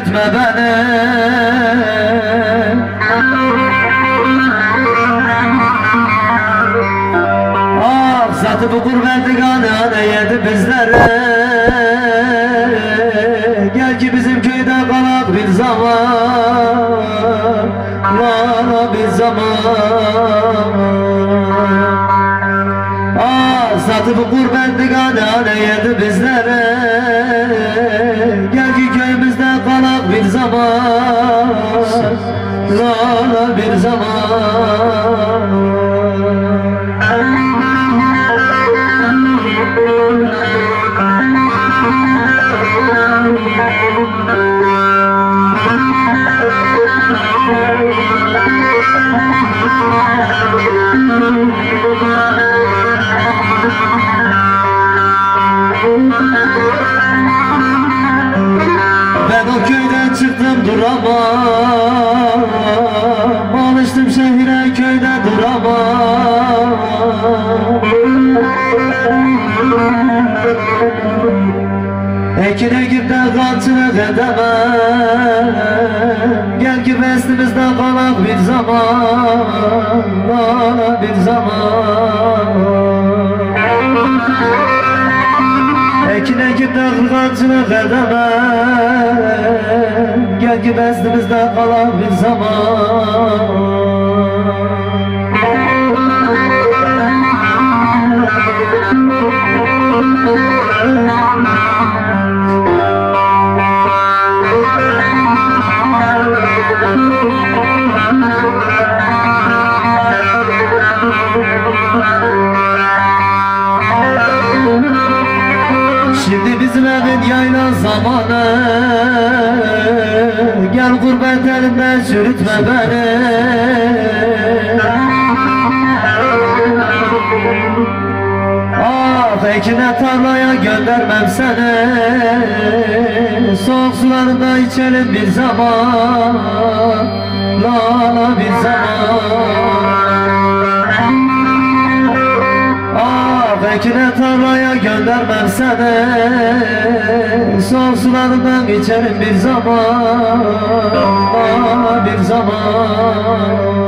çürütme beni. Ah zatı bu gurbeti gane yedi bizlere. Gel ki bizim köyde kalak bir zaman, bir zaman. Ah zatı bu gurbeti gane yedi bizlere. Gel ki köyümüzde kalak bir zaman, bir zaman. Ben o köyden çıktım duramam, alıştım şehire köyde duramam. Ekin ekip de kaçılık edemem. Gel ki bestimizde kalak bir zaman, bir zaman. Ekin ekip de kaçılık edemem. Gel ki bestimizde kalak bir zaman. Şimdi bizim evin yayla zamanı. Gel gurbet elimden çürütme beni. Ah ekine tarlaya göndermem seni. Soğuk sularında içelim bir zaman, bir zaman. Ekine tarlaya göndermem seni. Soğuk sularından geçerim bir zaman, bir zaman.